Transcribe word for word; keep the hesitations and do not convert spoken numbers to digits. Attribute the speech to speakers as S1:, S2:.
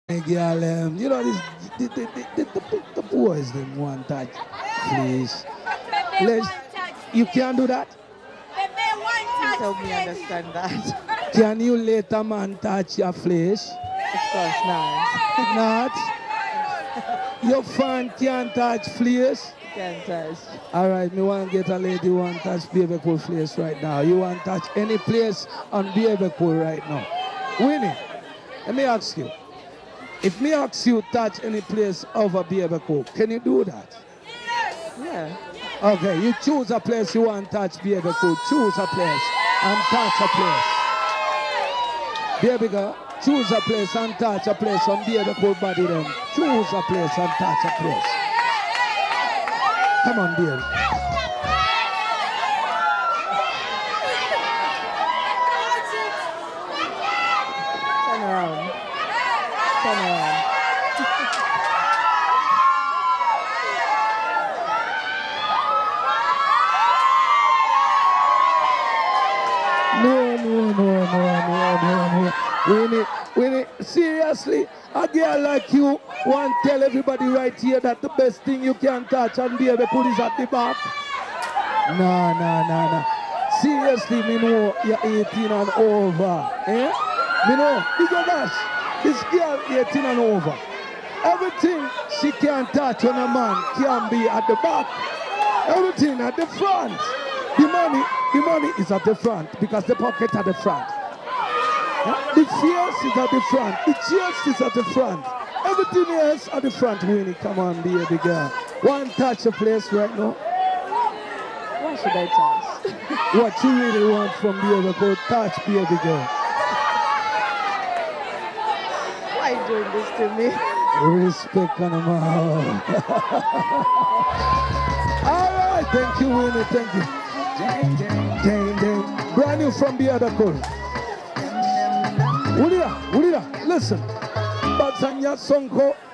S1: Hey, girl, um, you know, this, the, the, the, the, the boys, them want touch, please. Let's, you can't do that?
S2: Help me understand that.
S1: Can you let a man touch your flesh?
S2: Of course not.
S1: Not? Your fan can't touch flesh?
S2: Can't touch.
S1: All right, me want to get a lady who want to touch baby cool flesh right now. You want to touch any place on baby cool right now. Winnie, let me ask you. If me ask you touch any place over baby cool, can you do that?
S2: Yeah.
S1: Okay, you choose a place you want to touch baby cool. Choose a place and touch a place. Baby girl, choose a place and touch a place on baby cool body then. Choose a place and touch a place. Come on, dear.
S2: Turn around. Turn around.
S1: No, no, no, no, no, no, no. Winnie, Winnie, seriously, a girl like you want to tell everybody right here that the best thing you can touch and baby cool is at the back? No, no, no, no. Seriously, me know you're eighteen and over. Eh? Me know, bigger dash. This girl eighteen and over. Everything she can touch on a man can be at the back. Everything at the front. The money, the money is at the front because the pocket at the front. Huh? The face is at the front. The chest is at the front. Everything else at the front. Winnie, come on, baby girl. One touch a place right now.
S2: Why should I touch?
S1: What you really want from baby girl, touch baby girl.
S2: Why are you doing this to me?
S1: Respect on the mouth. All right, thank you, Winnie, thank you. Dang, dang, dang, dang. Brand new from the other cool. Ulira, Ulira, listen. Batsanya Sonko.